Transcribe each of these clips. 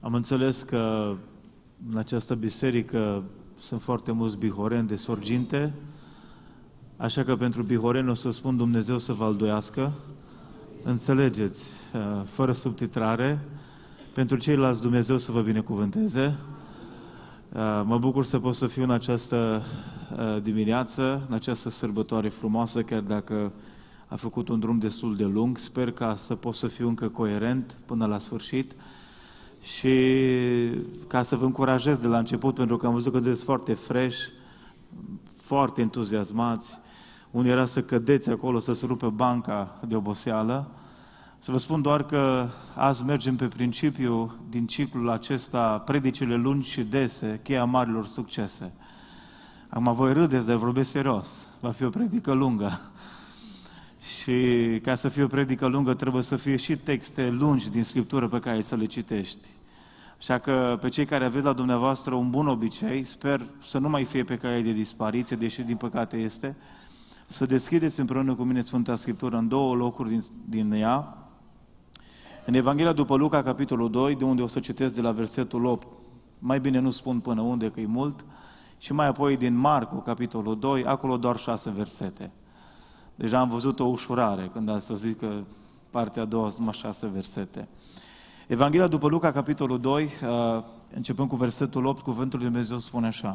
Am înțeles că în această biserică sunt foarte mulți bihoreni de sorginte, așa că pentru bihoreni o să spun Dumnezeu să vă alduiască. Înțelegeți, fără subtitrare. Pentru ceilalți Dumnezeu să vă binecuvânteze. Mă bucur să pot să fiu în această dimineață, în această sărbătoare frumoasă, chiar dacă a făcut un drum destul de lung. Sper ca să pot să fiu încă coerent până la sfârșit și ca să vă încurajez de la început, pentru că am văzut că sunteți foarte fresh, foarte entuziasmați. Unii era să cădeți acolo, să se rupă banca de oboseală. Să vă spun doar că azi mergem pe principiu din ciclul acesta, predicile lungi și dese, cheia marilor succese. Acum voi râdeți, dar vorbesc serios. Va fi o predică lungă. Și ca să fie o predică lungă trebuie să fie și texte lungi din Scriptură pe care să le citești. Așa că pe cei care aveți la dumneavoastră un bun obicei, sper să nu mai fie pe cale de dispariție, deși din păcate este, să deschideți împreună cu mine Sfânta Scriptură în două locuri din ea. În Evanghelia după Luca, capitolul 2, de unde o să citesc de la versetul 8, mai bine nu spun până unde, că e mult, și mai apoi din Marcu, capitolul 2, acolo doar 6 versete. Deja am văzut o ușurare când am să zic că partea a doua sunt numai 6 versete. Evanghelia după Luca, capitolul 2, începând cu versetul 8, cuvântul lui Dumnezeu spune așa.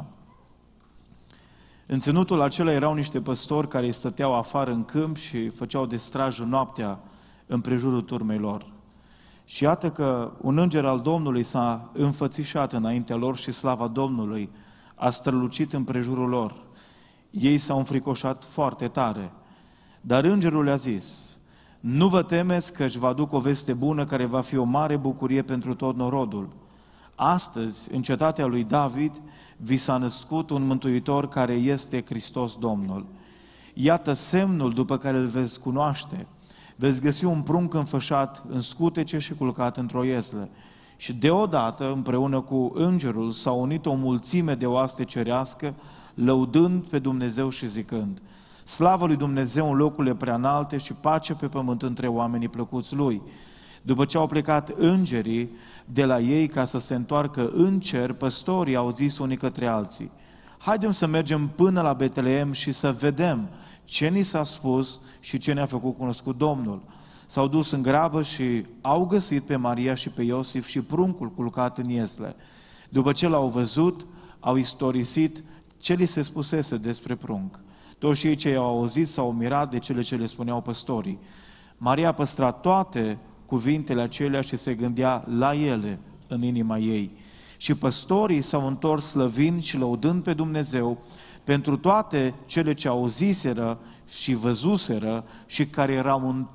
În ținutul acela erau niște păstori care stăteau afară în câmp și făceau de strajă noaptea împrejurul turmei lor. Și iată că un înger al Domnului s-a înfățișat înaintea lor și slava Domnului a strălucit împrejurul lor. Ei s-au înfricoșat foarte tare. Dar îngerul le-a zis, nu vă temeți că își vă aduc o veste bună care va fi o mare bucurie pentru tot norodul. Astăzi, în cetatea lui David, vi s-a născut un mântuitor care este Hristos Domnul. Iată semnul după care îl veți cunoaște. Veți găsi un prunc înfășat în scutece și culcat într-o ieslă. Și deodată, împreună cu îngerul, s-a unit o mulțime de oaste cerească, lăudând pe Dumnezeu și zicând, slavă lui Dumnezeu în locurile preanalte și pace pe pământ între oamenii plăcuți lui. După ce au plecat îngerii de la ei ca să se întoarcă în cer, păstorii au zis unii către alții, haidem să mergem până la Betleem și să vedem ce ni s-a spus și ce ne-a făcut cunoscut Domnul. S-au dus în grabă și au găsit pe Maria și pe Iosif și pruncul culcat în iesle. După ce l-au văzut, au istorisit ce li se spusese despre prunc. Toți cei ce i-au auzit s-au mirat de cele ce le spuneau păstorii. Maria păstra toate cuvintele acelea și se gândea la ele în inima ei. Și păstorii s-au întors slăvind și lăudând pe Dumnezeu pentru toate cele ce auziseră și văzuseră și care erau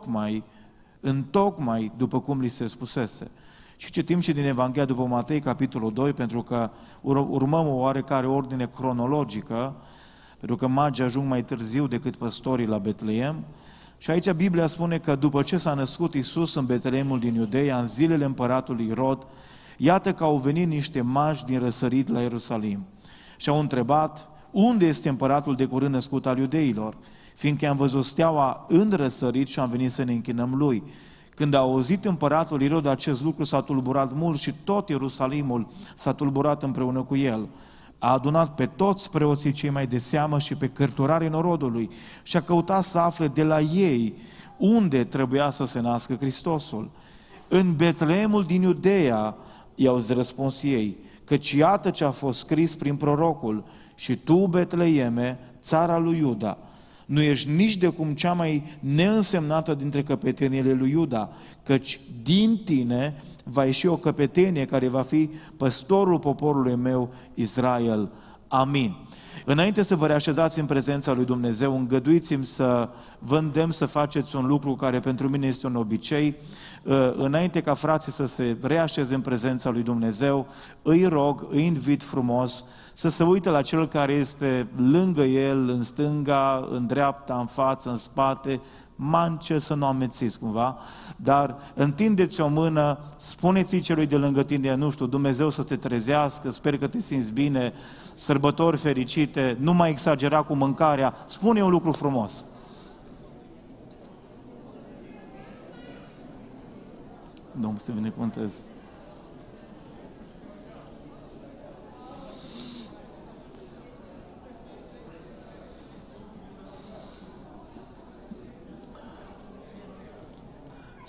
întocmai după cum li se spusese. Și citim și din Evanghelia după Matei, capitolul 2, pentru că urmăm o oarecare ordine cronologică, pentru că magii ajung mai târziu decât păstorii la Betleem. Și aici Biblia spune că după ce s-a născut Iisus în Betleemul din Iudeia, în zilele împăratului Irod, iată că au venit niște magi din răsărit la Ierusalim. Și au întrebat, unde este împăratul de curând născut al iudeilor? Fiindcă am văzut steaua în răsărit și am venit să ne închinăm lui. Când a auzit împăratul Irod acest lucru, s-a tulburat mult și tot Ierusalimul s-a tulburat împreună cu el. A adunat pe toți preoții cei mai de seamă și pe cărturarii norodului și a căutat să afle de la ei unde trebuia să se nască Hristosul. În Betleemul din Iudeea, i-au răspuns ei, căci iată ce a fost scris prin prorocul, și tu, Betleeme, țara lui Iuda, nu ești nici de cum cea mai neînsemnată dintre căpeteniile lui Iuda, căci din tine va ieși o căpetenie care va fi păstorul poporului meu, Israel. Amin. Înainte să vă reașezați în prezența lui Dumnezeu, îngăduiți-mi să vă îndemn să faceți un lucru care pentru mine este un obicei. Înainte ca frații să se reașeze în prezența lui Dumnezeu, îi rog, îi invit frumos să se uite la cel care este lângă el, în stânga, în dreapta, în față, în spate, mance să nu amețiți cumva, dar întindeți o mână, spuneți-i celui de lângă tine, nu știu, Dumnezeu să te trezească, sper că te simți bine, sărbători fericite, nu mai exagera cu mâncarea, spune un lucru frumos. Domnul să binecuvânteze.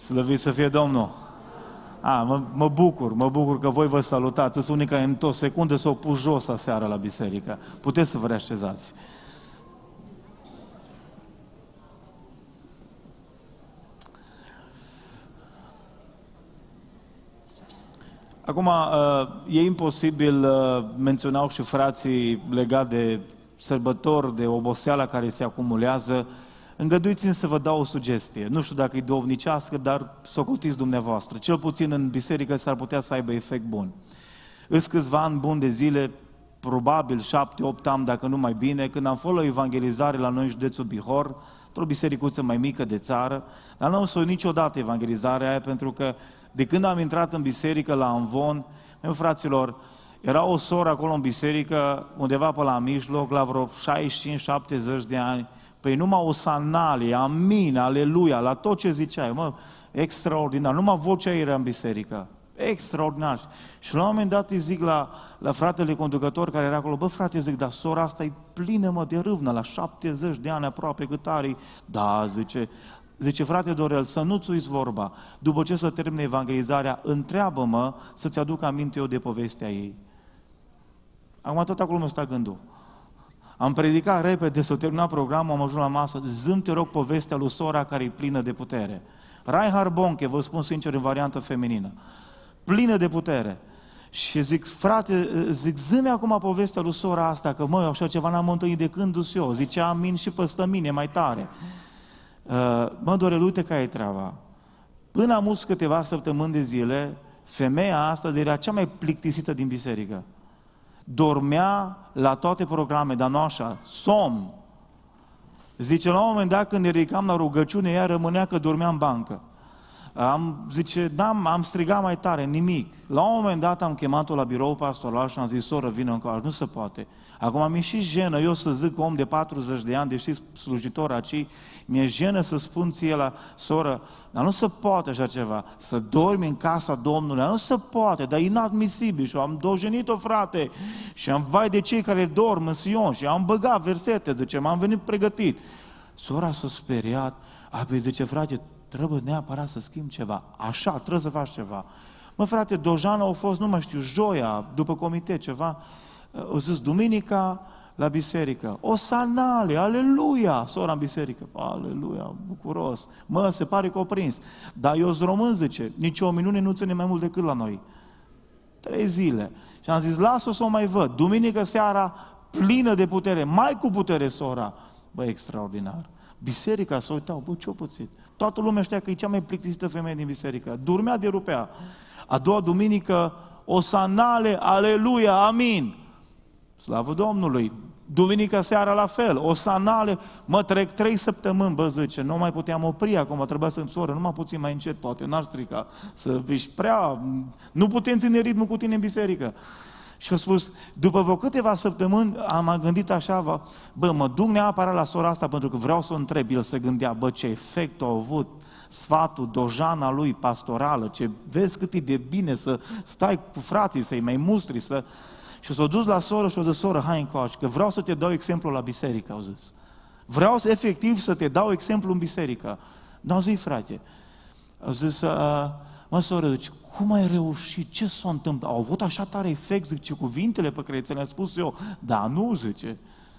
Slăvit să fie Domnul! Mă bucur că voi vă salutați. Sunt unii care într-o secundă s-au pus jos aseară la biserică. Puteți să vă reașezați. Acum, e imposibil, menționau și frații legat de sărbători, de oboseala care se acumulează. Îngăduiți-mi să vă dau o sugestie. Nu știu dacă e duhovnicească, dar socotiți dumneavoastră. Cel puțin în biserică s-ar putea să aibă efect bun. Îs câțiva ani buni de zile, probabil 7-8 ani, dacă nu mai bine, când am fost la evangelizare la noi în județul Bihor, într-o bisericuță mai mică de țară, dar nu am să niciodată evangelizarea aia, pentru că de când am intrat în biserică la Amvon, fraților, era o soră acolo în biserică, undeva pe la mijloc, la vreo 65-70 de ani, păi numai o sanalie, amin, aleluia, la tot ce ziceai, extraordinar, numai vocea ei era în biserică, extraordinar. Și la un moment dat îi zic la fratele conducător care era acolo, frate, zic, dar sora asta e plină, de râvnă, la 70 de ani aproape, cât are. Da, zice, frate Dorel, să nu-ți uiți vorba, după ce să termine evangelizarea, întreabă-mă să-ți aduc aminte eu de povestea ei. Acum tot acolo mă sta gândul. Am predicat repede, s-a terminat programul, am ajuns la masă, zi-mi te rog povestea lui sora care e plină de putere. Reinhard Bonke, vă spun sincer în variantă feminină, plină de putere. Și zic, frate, zi-mi acum povestea lui sora asta, că așa ceva n-am întâlnit de când dus eu. Zice, amin și păstă mine mai tare. Dorel, uite care e treaba. Până am câteva săptămâni de zile, femeia asta era cea mai plictisită din biserică. Dormea la toate programe, dar nu așa, somn. Zice, la un moment dat când ne ridicam la rugăciune, ea rămânea că dormea în bancă. Am strigat mai tare, nimic. La un moment dat am chemat-o la birou pastoral și am zis, soră, vină încoace, nu se poate. Acum mi-e și jenă, eu să zic om de 40 de ani, deși slujitor aici, mi-e jenă să spun ție la soră, dar nu se poate așa ceva, să dormi în casa Domnului, nu se poate, dar e inadmisibil. Și am dojenit-o, frate, și am vai de cei care dorm în Sion, și am băgat versete, zice, m-am venit pregătit. Sora s-a speriat, apoi zice, frate, trebuie neapărat să schimb ceva, așa, trebuie să faci ceva. Frate, Dojana a fost, nu mai știu, joia, după comitet, ceva, o zis, duminica, la biserică, o sanale, aleluia, sora în biserică, aleluia, bucuros, se pare că o prins, dar eu sunt român, zice, nici o minune nu ține mai mult decât la noi, 3 zile, și am zis, lasă-o să o mai văd, duminică seara, plină de putere, mai cu putere sora, extraordinar, biserica s-a uitat, ce-o pățit, toată lumea știa că e cea mai plictisită femeie din biserică, dormea de rupea, a doua duminică, o sanale, aleluia, amin, slavă Domnului! Duminica seara la fel, o sanale, trec 3 săptămâni, zice, nu mai puteam opri acum, trebuia să-mi soră, numai puțin mai încet, poate, n-ar strica, să viși prea, nu putem ține ritmul cu tine în biserică. Și a spus, după vreo câteva săptămâni, am gândit așa, mă duc neapărat la sora asta, pentru că vreau să o întreb, el se gândea, ce efect a avut sfatul, dojana lui pastorală, ce vezi cât e de bine să stai cu frații, să-i mai mustri, să... Și s-a dus la soră și a zis, soră, hai încoace, că vreau să te dau exemplu la biserică, au zis. Vreau efectiv să te dau exemplu în biserică. Nu, zi, frate. Au zis, soră, zice, cum ai reușit? Ce s-a întâmplat? Au avut așa tare efect, zice, cuvintele pe care ți le-am spus eu. Da, nu, zice.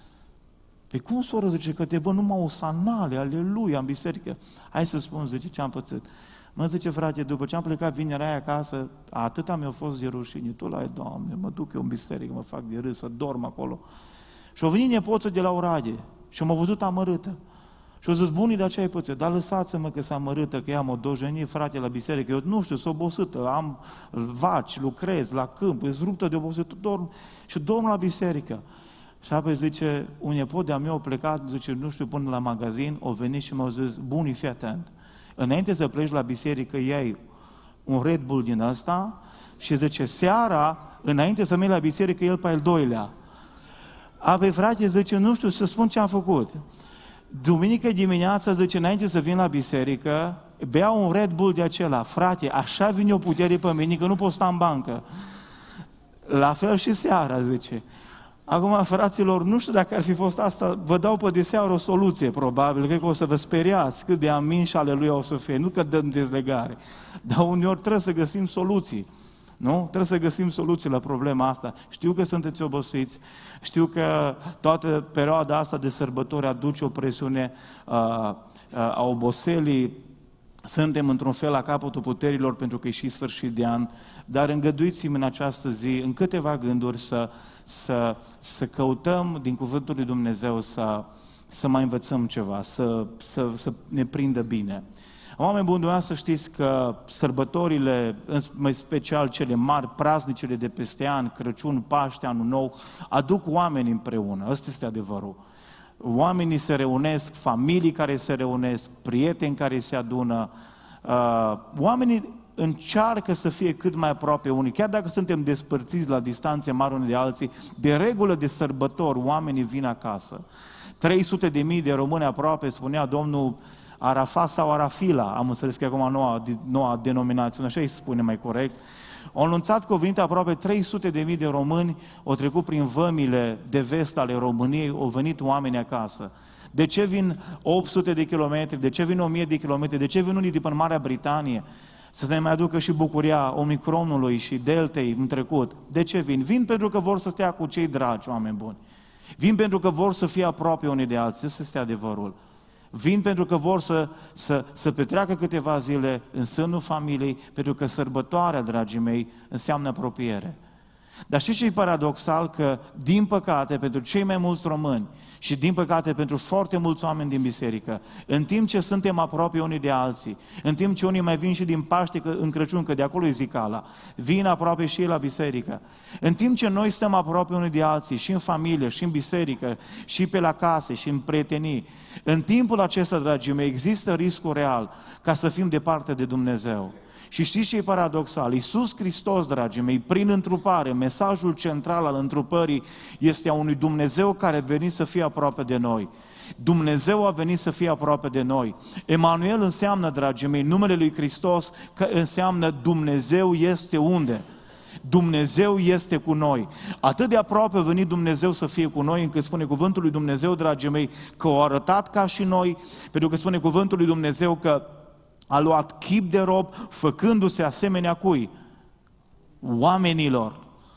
Păi cum, soră, zice, că te văd numai o sanale, aleluia, în biserică. Hai să spun, zice, ce am pățit. Zice, frate, după ce am plecat vinerea aia acasă, atâta mi-a fost de rușine. Tu la Doamne, mă duc eu în biserică, mă fac de râs, să dorm acolo. Și au venit nepoță de la Oradie și m-a văzut amărâtă. Și au zis, bunii, de ce ai pățit? Dar lăsați-mă că s-a amărâtă, că ea m-a dojenit, frate, la biserică. Eu nu știu, s-o obosită, am vaci, lucrez la câmp, îți ruptă de obosită, dorm și dorm la biserică. Și apoi zice, un nepot de-a meu a plecat, zice, nu știu, până la magazin, a venit și m-a zis, bunii, fii atent. Înainte să pleci la biserică, iei un Red Bull din ăsta și zice, seara, înainte să mergi la biserică, el pe al doilea. Apoi, frate, zice, nu știu să spun ce am făcut. Duminică dimineața, zice, înainte să vin la biserică, bea un Red Bull de acela. Frate, așa vine o putere pe mine, că nu pot sta în bancă. La fel și seara, zice. Acum, fraților, nu știu dacă ar fi fost asta, vă dau pe deseară o soluție, probabil, cred că o să vă speriați cât de amin și aleluia o să fie, nu că dăm dezlegare, dar uneori trebuie să găsim soluții, nu? Trebuie să găsim soluții la problema asta. Știu că sunteți obosiți, știu că toată perioada asta de sărbători aduce o presiune a oboselii, suntem într-un fel la capătul puterilor pentru că e și sfârșit de an, dar îngăduiți-mi în această zi, în câteva gânduri, să căutăm din Cuvântul lui Dumnezeu să mai învățăm ceva, să ne prindă bine. Oameni buni, dumneavoastră să știți că sărbătorile, în special cele mari, praznicele de peste an, Crăciun, Paște, Anul Nou, aduc oameni împreună. Ăsta este adevărul. Oamenii se reunesc, familii care se reunesc, prieteni care se adună, oamenii încearcă să fie cât mai aproape unii, chiar dacă suntem despărțiți la distanțe mari unii de alții, de regulă de sărbători, oamenii vin acasă. 300.000 de români aproape, spunea domnul Arafat sau Arafila, am înțeles că e acum noua denominațiune, așa îi spune mai corect, au anunțat că au venit aproape 300.000 de români, au trecut prin vămile de vest ale României, au venit oameni acasă. De ce vin 800 de kilometri, de ce vin 1000 de kilometri, de ce vin unii din Marea Britanie? Să ne mai aducă și bucuria Omicronului și Deltei în trecut. De ce vin? Vin pentru că vor să stea cu cei dragi, oameni buni. Vin pentru că vor să fie aproape unii de alții, ăsta este adevărul. Vin pentru că vor să petreacă câteva zile în sânul familiei, pentru că sărbătoarea, dragii mei, înseamnă apropiere. Dar știți ce e paradoxal? Că, din păcate, pentru cei mai mulți români și, din păcate, pentru foarte mulți oameni din biserică, în timp ce suntem aproape unii de alții, în timp ce unii mai vin și din Paște în Crăciun, că de acolo e zicala, vin aproape și ei la biserică, în timp ce noi stăm aproape unii de alții, și în familie, și în biserică, și pe la case, și în prietenii, în timpul acesta, dragii mei, există riscul real ca să fim departe de Dumnezeu. Și știți ce e paradoxal? Iisus Hristos, dragii mei, prin întrupare, mesajul central al întrupării este a unui Dumnezeu care a venit să fie aproape de noi. Dumnezeu a venit să fie aproape de noi. Emanuel înseamnă, dragii mei, numele lui Hristos că înseamnă Dumnezeu este unde? Dumnezeu este cu noi. Atât de aproape a venit Dumnezeu să fie cu noi, încât spune cuvântul lui Dumnezeu, dragii mei, că o arătat ca și noi, pentru că spune cuvântul lui Dumnezeu că a luat chip de rob, făcându-se asemenea cui? Oamenilor.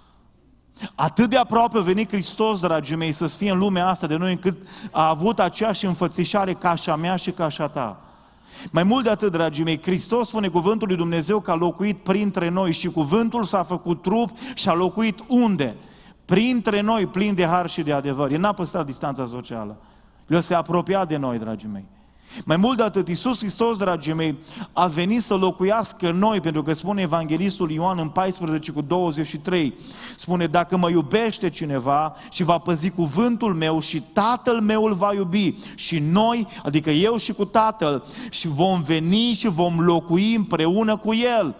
Atât de aproape a venit Hristos, dragii mei, să fie în lumea asta de noi, încât a avut aceeași înfățișare ca și a mea și ca și a ta. Mai mult de atât, dragii mei, Hristos spune cuvântul lui Dumnezeu că a locuit printre noi și cuvântul s-a făcut trup și a locuit unde? Printre noi, plin de har și de adevăr. El n-a păstrat distanța socială. El se apropia de noi, dragii mei. Mai mult de atât, Iisus Hristos, dragii mei, a venit să locuiască în noi, pentru că spune Evanghelistul Ioan în 14:23, spune, dacă mă iubește cineva și va păzi cuvântul meu și Tatăl meu îl va iubi și noi, adică eu și cu Tatăl, și vom veni și vom locui împreună cu El.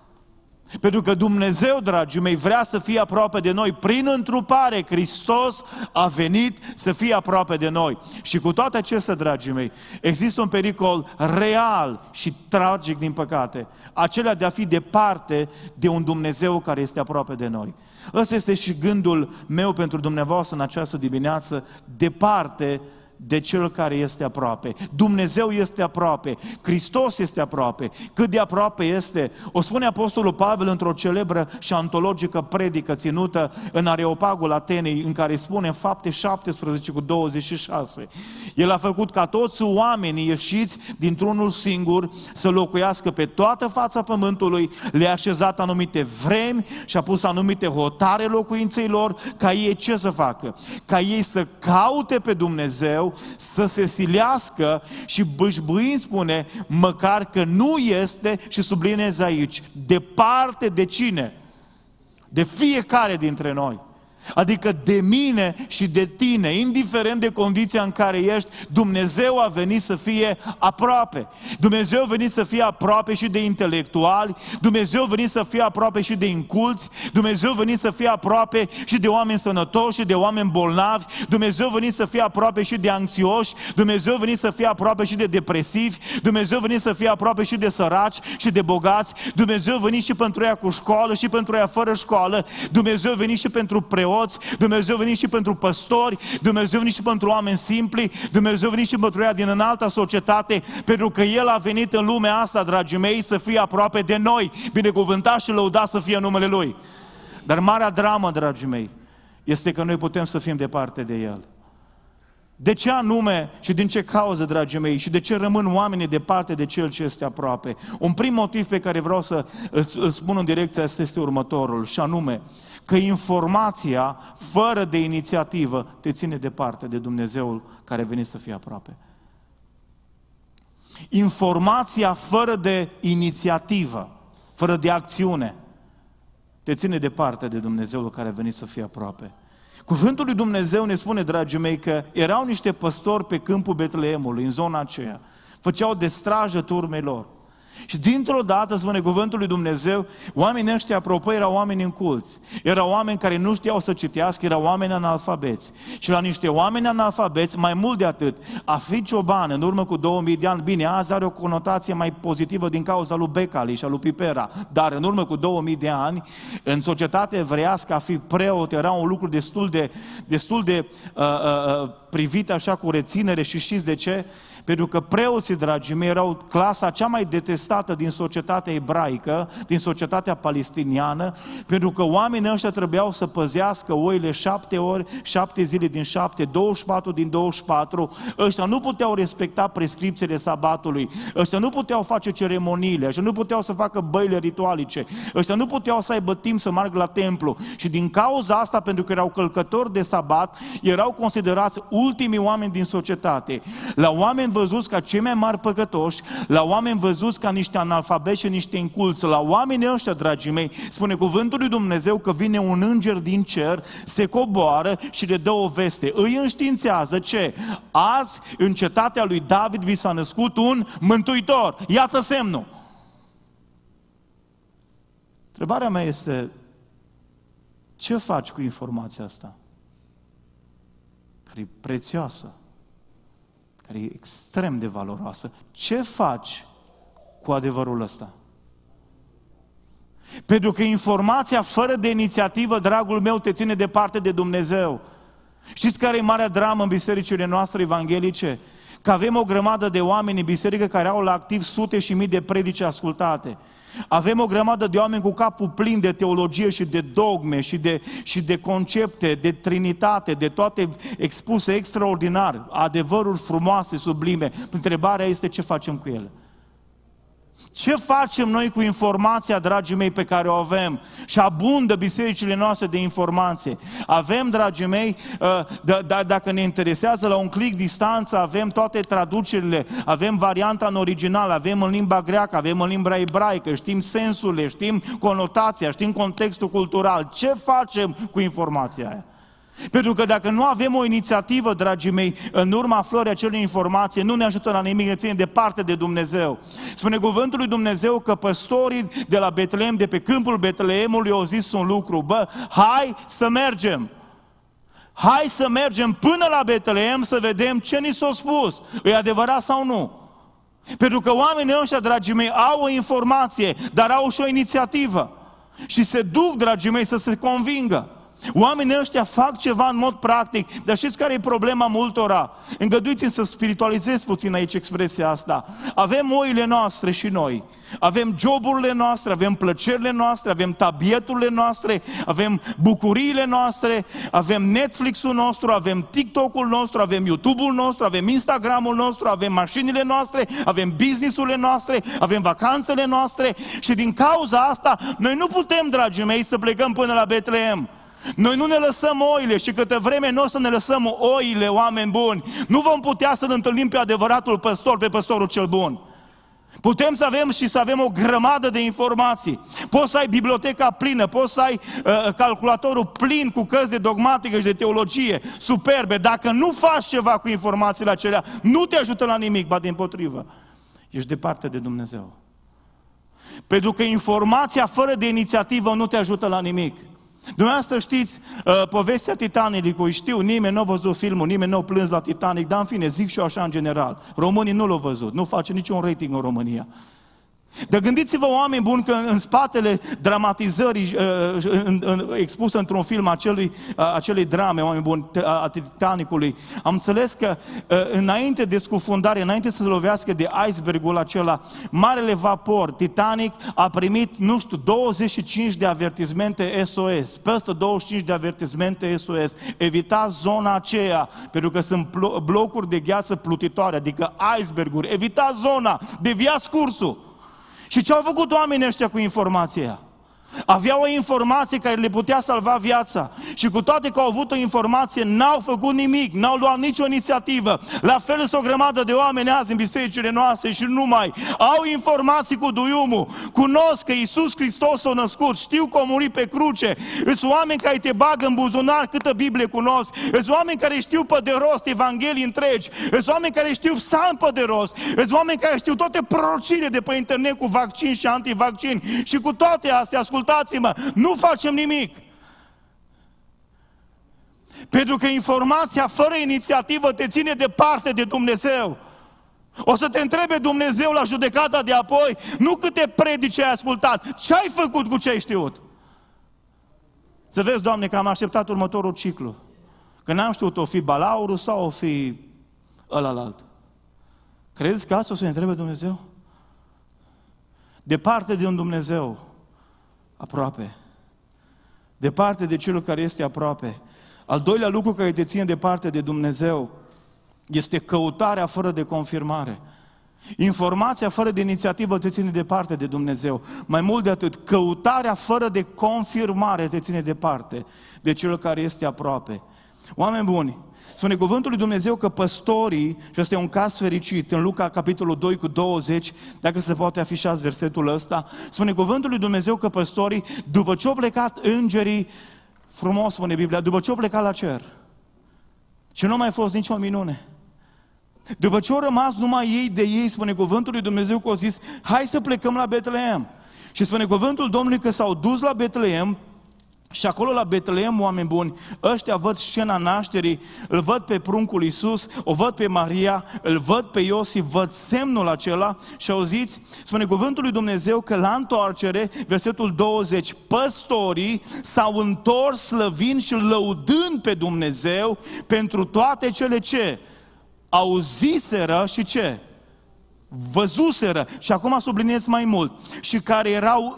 Pentru că Dumnezeu, dragii mei, vrea să fie aproape de noi. Prin întrupare, Hristos a venit să fie aproape de noi. Și cu toate acestea, dragii mei, există un pericol real și tragic, din păcate, acela de a fi departe de un Dumnezeu care este aproape de noi. Ăsta este și gândul meu pentru dumneavoastră în această dimineață, departe de Cel care este aproape. Dumnezeu este aproape, Hristos este aproape. Cât de aproape este? O spune Apostolul Pavel într-o celebră și antologică predică ținută în Areopagul Atenei, în care spune în Fapte 17:26. El a făcut ca toți oamenii ieșiți dintr-unul singur să locuiască pe toată fața pământului, le-a așezat anumite vremi și a pus anumite hotare locuinței lor, ca ei ce să facă? Ca ei să caute pe Dumnezeu, să se silească și bâșbâind spune, măcar că nu este, și subliniez aici, departe de cine? De fiecare dintre noi. Adică de mine și de tine, indiferent de condiția în care ești, Dumnezeu a venit să fie aproape. Dumnezeu a venit să fie aproape și de intelectuali, Dumnezeu a venit să fie aproape și de inculți, Dumnezeu a venit să fie aproape și de oameni sănătoși și de oameni bolnavi, Dumnezeu a venit să fie aproape și de anxioși, Dumnezeu a venit să fie aproape și de depresivi, Dumnezeu a venit să fie aproape și de săraci și de bogați, Dumnezeu a venit și pentru ea cu școală și pentru ea fără școală, Dumnezeu a venit și pentru preoți preoți, Dumnezeu a venit și pentru păstori, Dumnezeu a venit și pentru oameni simpli, Dumnezeu a venit și pentru ea din înalta societate, pentru că El a venit în lumea asta, dragii mei, să fie aproape de noi, binecuvântat și lăudat să fie numele Lui. Dar marea dramă, dragii mei, este că noi putem să fim departe de El. De ce anume și din ce cauză, dragii mei, și de ce rămân oamenii departe de Cel ce este aproape? Un prim motiv pe care vreau să îl spun în direcția asta este următorul, și anume că informația fără de inițiativă te ține departe de Dumnezeul care a venit să fie aproape. Informația fără de inițiativă, fără de acțiune, te ține departe de Dumnezeul care a venit să fie aproape. Cuvântul lui Dumnezeu ne spune, dragii mei, că erau niște păstori pe câmpul Betleemului, în zona aceea. Făceau de strajă turmei lor. Și dintr-o dată, spune cuvântul lui Dumnezeu, oamenii ăștia, apropo, erau oameni înculți. Erau oameni care nu știau să citească, erau oameni analfabeți. Și la niște oameni analfabeți, mai mult de atât, a fi cioban în urmă cu 2000 de ani, bine, azi are o conotație mai pozitivă din cauza lui Becali și a lui Pipera, dar în urmă cu 2000 de ani, în societatea evreiască, a fi preot era un lucru destul de privit așa cu reținere și știți de ce? Pentru că preoții, dragii mei, erau clasa cea mai detestată din societatea ebraică, din societatea palestiniană, pentru că oamenii ăștia trebuiau să păzească oile 7 ori, 7 zile din 7, 24 din 24. Ăștia nu puteau respecta prescripțiile sabatului, ăștia nu puteau face ceremoniile, ăștia nu puteau să facă băile ritualice, ăștia nu puteau să aibă timp să meargă la templu. Și din cauza asta, pentru că erau călcători de sabat, erau considerați ultimii oameni din societate. La oameni văzuți ca cei mai mari păcătoși, la oameni văzuți ca niște analfabeți și niște inculți, la oamenii ăștia, dragii mei, spune cuvântul lui Dumnezeu că vine un înger din cer, se coboară și le dă o veste. Îi înștiințează ce? Azi, în cetatea lui David, vi s-a născut un mântuitor. Iată semnul. Întrebarea mea este, ce faci cu informația asta? Care e prețioasă, care e extrem de valoroasă. Ce faci cu adevărul ăsta? Pentru că informația fără de inițiativă, dragul meu, te ține departe de Dumnezeu. Știți care e marea dramă în bisericile noastre evanghelice? Că avem o grămadă de oameni în biserică care au la activ sute și mii de predici ascultate. Avem o grămadă de oameni cu capul plin de teologie și de dogme și de concepte, de trinitate, de toate expuse extraordinar, adevăruri frumoase, sublime. Întrebarea este ce facem cu ele. Ce facem noi cu informația, dragii mei, pe care o avem? Și abundă bisericile noastre de informație. Avem, dragii mei, dacă ne interesează la un click distanță, avem toate traducerile, avem varianta în original, avem în limba greacă, avem în limba ebraică, știm sensurile, știm conotația, știm contextul cultural. Ce facem cu informația aia? Pentru că dacă nu avem o inițiativă, dragii mei, în urma aflării acelei informații, nu ne ajută la nimic, ne ține departe de Dumnezeu. Spune cuvântul lui Dumnezeu că păstorii de la Betleem, de pe câmpul Betleemului, au zis un lucru: bă, hai să mergem! Hai să mergem până la Betleem să vedem ce ni s-a spus. E adevărat sau nu? Pentru că oamenii ăștia, dragii mei, au o informație, dar au și o inițiativă. Și se duc, dragii mei, să se convingă. Oamenii ăștia fac ceva în mod practic, dar știți care e problema multora? Îngăduiți-mi să spiritualizez puțin aici expresia asta. Avem oile noastre și noi, avem joburile noastre, avem plăcerile noastre, avem tabieturile noastre, avem bucuriile noastre, avem Netflix-ul nostru, avem TikTok-ul nostru, avem YouTube-ul nostru, avem Instagram-ul nostru, avem mașinile noastre, avem business-urile noastre, avem vacanțele noastre și din cauza asta noi nu putem, dragii mei, să plecăm până la Betleem. Noi nu ne lăsăm oile și câtă vreme nu o să ne lăsăm oile, oameni buni, nu vom putea să-L întâlnim pe adevăratul păstor, pe păstorul cel bun. Putem să avem o grămadă de informații. Poți să ai biblioteca plină, poți să ai calculatorul plin cu cărți de dogmatică și de teologie superbe. Dacă nu faci ceva cu informațiile acelea, nu te ajută la nimic, ba dimpotrivă. Ești departe de Dumnezeu. Pentru că informația fără de inițiativă nu te ajută la nimic. Dumneavoastră știți povestea Titanicului, știu, nimeni nu a văzut filmul, nimeni nu a plâns la Titanic, dar în fine, zic și eu așa în general, românii nu l-au văzut, nu face niciun rating în România. Dar gândiți-vă, oameni buni, că în spatele dramatizării expusă într-un film acelei drame, oameni buni, a Titanicului, am înțeles că înainte de scufundare, înainte să se lovească de icebergul acela, marele vapor, Titanic a primit, 25 de avertismente SOS, peste 25 de avertismente SOS. Evitați zona aceea, pentru că sunt blocuri de gheață plutitoare, adică iceberguri. Evitați zona, deviați cursul. Și ce au făcut oamenii ăștia cu informația? Aveau o informație care le putea salva viața. Și cu toate că au avut o informație, n-au făcut nimic, n-au luat nicio inițiativă. La fel sunt o grămadă de oameni azi în bisericile noastre și nu numai. Au informații cu duiumul. Cunosc că Iisus Hristos s-a născut, știu că a murit pe cruce. Sunt oameni care te bagă în buzunar câtă Biblie cunosc. Sunt oameni care știu pe de rost Evanghelii întregi. Sunt oameni care știu psalmi pe de rost. Sunt oameni care știu toate prorociile de pe internet cu vaccin și antivaccin. Și cu toate astea, ascultați-mă, nu facem nimic. Pentru că informația fără inițiativă te ține departe de Dumnezeu. O să te întrebe Dumnezeu la judecata de apoi, nu câte predici ai ascultat, ce ai făcut cu ce ai știut. Să vezi, Doamne, că am așteptat următorul ciclu. Că n-am știut o fi balaurul sau o fi ălalalt. Credeți că asta o să ne întrebe Dumnezeu? Departe de un Dumnezeu aproape. Departe de celul care este aproape. Al doilea lucru care te ține departe de Dumnezeu este căutarea fără de confirmare. Informația fără de inițiativă te ține departe de Dumnezeu. Mai mult de atât, căutarea fără de confirmare te ține departe de celul care este aproape. Oameni buni, spune cuvântul lui Dumnezeu că păstorii, și ăsta e un caz fericit, în Luca capitolul 2 cu 20, dacă se poate afișați versetul ăsta, spune cuvântul lui Dumnezeu că păstorii, după ce au plecat îngerii, frumos spune Biblia, după ce au plecat la cer, și nu a mai fost nicio minune, după ce au rămas numai ei de ei, spune cuvântul lui Dumnezeu că au zis, hai să plecăm la Betleem. Și spune cuvântul Domnului că s-au dus la Betleem. Și acolo la Betleem, oameni buni, ăștia văd scena nașterii, îl văd pe pruncul Iisus, o văd pe Maria, îl văd pe Iosif, văd semnul acela și auziți, spune cuvântul lui Dumnezeu că la întoarcere, versetul 20, păstorii s-au întors slăvind și lăudând pe Dumnezeu pentru toate cele ce auziseră și ce? Văzuseră, și acum subliniez mai mult, și care erau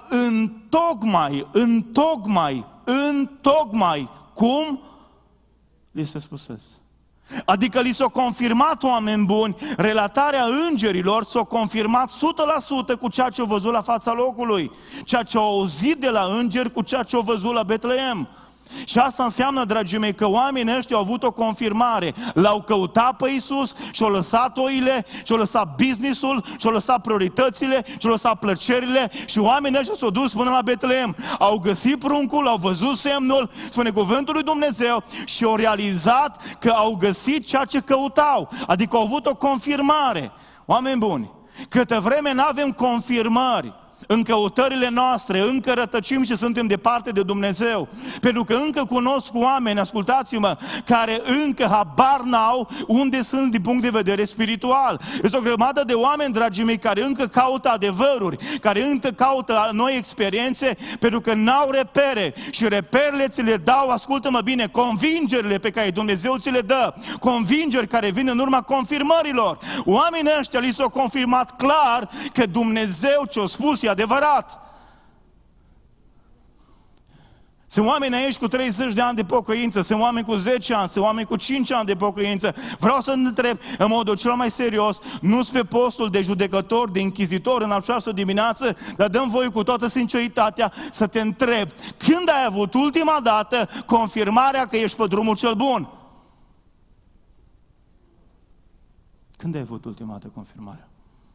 întocmai, cum li se spusese. Adică li s-a confirmat, oameni buni, relatarea îngerilor s-a confirmat 100% cu ceea ce au văzut la fața locului, ceea ce au auzit de la îngeri cu ceea ce au văzut la Betleem. Și asta înseamnă, dragii mei, că oamenii ăștia au avut o confirmare. L-au căutat pe Iisus și-au lăsat oile, și-au lăsat business-ul, și-au lăsat prioritățile, și-au lăsat plăcerile și oamenii ăștia s-au dus până la Betleem. Au găsit pruncul, au văzut semnul, spune cuvântul lui Dumnezeu, și au realizat că au găsit ceea ce căutau. Adică au avut o confirmare. Oameni buni, câtă vreme n-avem confirmări în căutările noastre, încă rătăcim și suntem departe de Dumnezeu. Pentru că încă cunosc oameni, ascultați-mă, care încă habar n-au unde sunt din punct de vedere spiritual. Este o grămadă de oameni, dragii mei, care încă caută adevăruri, care încă caută noi experiențe, pentru că n-au repere. Și reperele ți le dau, ascultă-mă bine, convingerile pe care Dumnezeu ți le dă. Convingeri care vin în urma confirmărilor. Oamenii ăștia li s-au confirmat clar că Dumnezeu ce-a spus e adevărat. Sunt oameni aici cu 30 de ani de pocăință, sunt oameni cu 10 ani, sunt oameni cu 5 ani de pocăință. Vreau să întreb în modul cel mai serios, nu-s pe postul de judecător, de închizitor în această dimineață, dar dăm voie cu toată sinceritatea să te întreb, când ai avut ultima dată confirmarea că ești pe drumul cel bun? Când ai avut ultima dată confirmarea?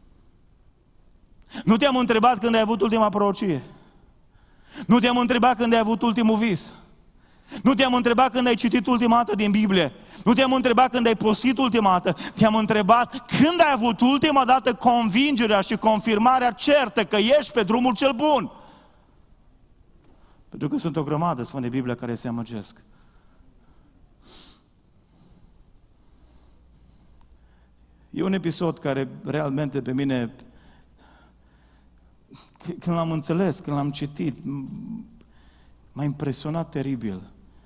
Nu te-am întrebat când ai avut ultima prorocie. Nu te-am întrebat când ai avut ultimul vis. Nu te-am întrebat când ai citit ultima dată din Biblie. Nu te-am întrebat când ai postit ultima dată. Te-am întrebat când ai avut ultima dată convingerea și confirmarea certă că ești pe drumul cel bun. Pentru că sunt o grămadă, spune Biblia, care se amăgesc. E un episod care realmente pe mine când l-am înțeles, când l-am citit, m-a impresionat teribil.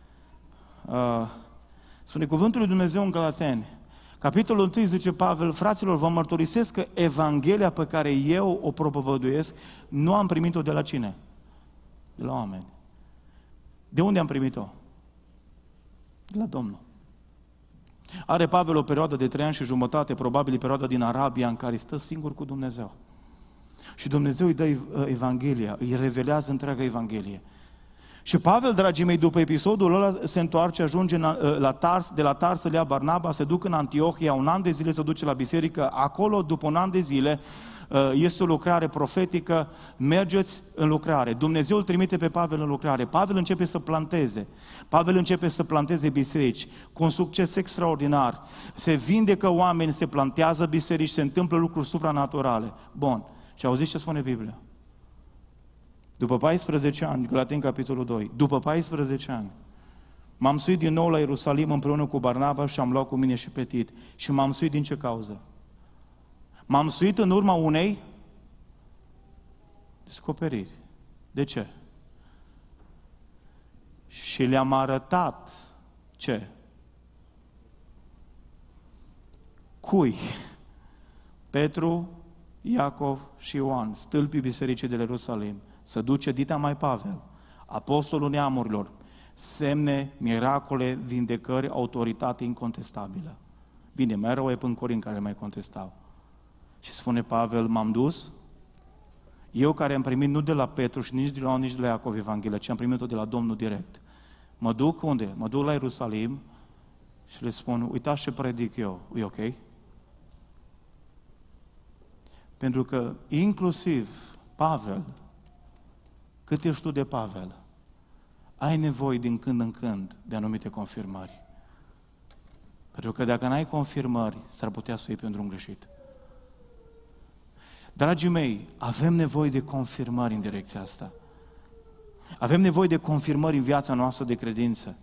Spune cuvântul lui Dumnezeu în Galateni, capitolul 1 zice Pavel, fraților, vă mărturisesc că Evanghelia pe care eu o propovăduiesc, nu am primit-o de la cine? De la oameni. De unde am primit-o? De la Domnul. Are Pavel o perioadă de 3 ani și jumătate, probabil perioada din Arabia, în care stă singur cu Dumnezeu. Și Dumnezeu îi dă Evanghelia, îi revelează întreaga Evanghelie. Și Pavel, dragii mei, după episodul ăla se întoarce, ajunge la Tars, de la Tars să le ia Barnaba, se duc în Antiohia, 1 an de zile se duce la biserică, acolo, după 1 an de zile, este o lucrare profetică, mergeți în lucrare. Dumnezeu îl trimite pe Pavel în lucrare. Pavel începe să planteze. Pavel începe să planteze biserici cu un succes extraordinar. Se vindecă oameni, se plantează biserici, se întâmplă lucruri supranaturale. Bun. Și auziți ce spune Biblia? După 14 ani, Galateni capitolul 2, după 14 ani, m-am suit din nou la Ierusalim împreună cu Barnaba și am luat cu mine și pe Tit. Și m-am suit din ce cauză? M-am suit în urma unei descoperiri. De ce? Și le-am arătat ce? Cui? Petru, Iacov și Ioan, stâlpii bisericii de la Ierusalim. Să duce dita mai Pavel, apostolul neamurilor, semne, miracole, vindecări, autoritate incontestabilă. Bine, mai erau până Corin care mai contestau. Și spune Pavel, m-am dus, eu care am primit nu de la Petru și nici de la Ioan, nici de la Iacov Evanghelia, ci am primit-o de la Domnul direct. Mă duc unde? Mă duc la Ierusalim și le spun, uitați ce predic eu, e ok? Pentru că inclusiv Pavel, cât ești tu de Pavel, ai nevoie din când în când de anumite confirmări. Pentru că dacă n-ai confirmări, s-ar putea să iei pe un drum greșit. Dragii mei, avem nevoie de confirmări în direcția asta. Avem nevoie de confirmări în viața noastră de credință.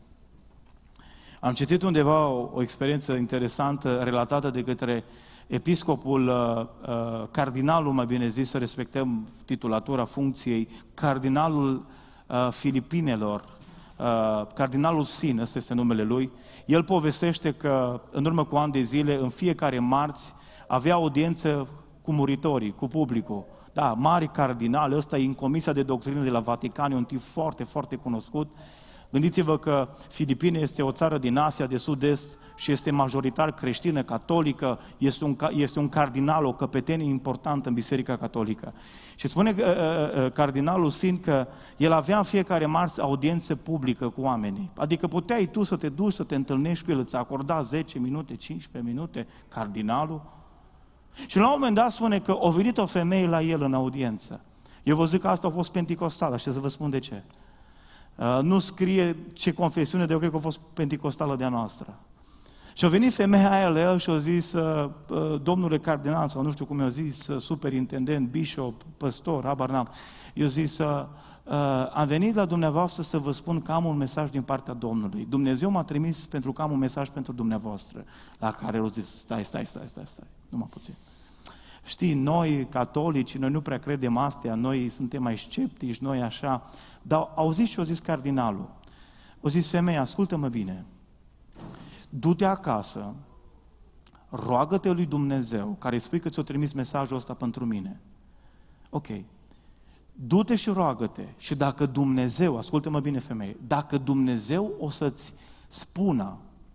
Am citit undeva o experiență interesantă relatată de către episcopul, cardinalul, mai bine zis, să respectăm titulatura funcției, cardinalul Filipinelor, cardinalul Sin, ăsta este numele lui. El povestește că în urmă cu ani de zile, în fiecare marți, avea audiență cu muritorii, cu publicul. Da, mari cardinali, ăsta e în Comisia de Doctrină de la Vatican, e un tip foarte, foarte cunoscut. Gândiți-vă că Filipine este o țară din Asia de Sud-Est și este majoritar creștină, catolică, este un cardinal, o căpetenie importantă în Biserica Catolică. Și spune cardinalul Sin că el avea în fiecare marți audiență publică cu oamenii. Adică puteai tu să te duci, să te întâlnești cu el, îți acorda 10 minute, 15 minute, cardinalul. Și la un moment dat spune că a venit o femeie la el în audiență. Eu vă zic că asta a fost penticostală și să vă spun de ce. Nu scrie ce confesiune, dar eu cred că a fost penticostală de-a noastră. Și a venit femeia aia la el și a zis, domnule cardinal, sau nu știu cum i-a zis, superintendent, bishop, păstor, habar n-am. I-a zis, am venit la dumneavoastră să vă spun că am un mesaj din partea Domnului. Dumnezeu m-a trimis pentru că am un mesaj pentru dumneavoastră. La care el a zis, stai, numai puțin. Știi, noi catolici, noi nu prea credem astea, noi suntem mai sceptici, noi așa. Dar auziți ce a zis cardinalul? A zis femeia, ascultă-mă bine, du-te acasă, roagă-te lui Dumnezeu, care îi spui că ți-o trimis mesajul ăsta pentru mine. Ok. Du-te și roagă-te și dacă Dumnezeu, ascultă-mă bine femeie, dacă Dumnezeu o să-ți spună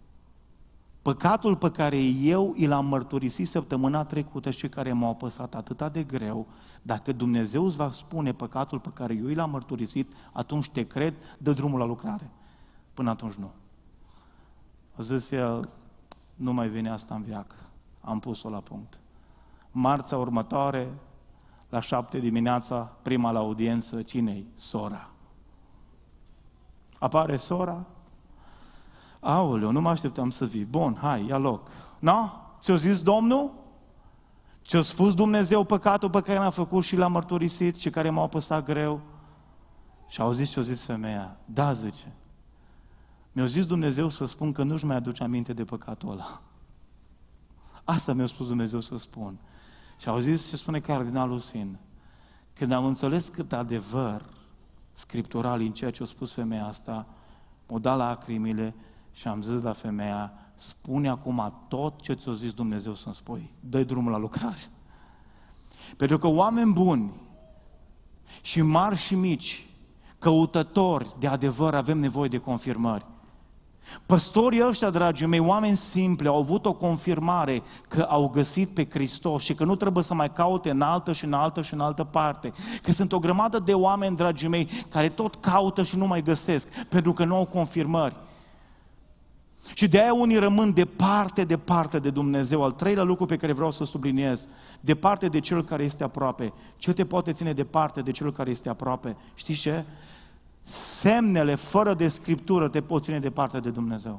păcatul pe care eu i l-am mărturisit săptămâna trecută și care m-a apăsat atât de greu, dacă Dumnezeu îți va spune păcatul pe care eu i l-am mărturisit, atunci te cred, dă drumul la lucrare. Până atunci nu. A zis el, nu mai vine asta în veac. Am pus-o la punct. Marțea următoare, la 7 dimineața, prima la audiență, cine-i? Sora. Apare sora. Aoleu, nu mă așteptam să vii. Bun, hai, ia loc. Nu? Ți-a zis Domnul? Ți-a spus Dumnezeu păcatul pe care l-am făcut și l-am mărturisit și care m-a apăsat greu? Și auziți ce a zis femeia? Da, zice. Mi-a zis Dumnezeu să spun că nu-și mai aduce aminte de păcatul ăla. Asta mi-a spus Dumnezeu să spun. Și auziți ce spune cardinalul Sin? Când am înțeles cât adevăr scriptural în ceea ce a spus femeia asta, m-a dat lacrimile și am zis la femeia, spune acum tot ce ți-a zis Dumnezeu să-mi spui. Dă-i drumul la lucrare. Pentru că oameni buni și mari și mici, căutători de adevăr, avem nevoie de confirmări. Păstorii ăștia, dragii mei, oameni simpli, au avut o confirmare că au găsit pe Hristos și că nu trebuie să mai caute în altă și în altă și în altă parte. Că sunt o grămadă de oameni, dragii mei, care tot caută și nu mai găsesc, pentru că nu au confirmări. Și de aia unii rămân departe de Dumnezeu. Al treilea lucru pe care vreau să subliniez, departe de Cel care este aproape. Ce te poate ține departe de Cel care este aproape? Știți ce? Semnele fără de Scriptură te pot ține departe de Dumnezeu.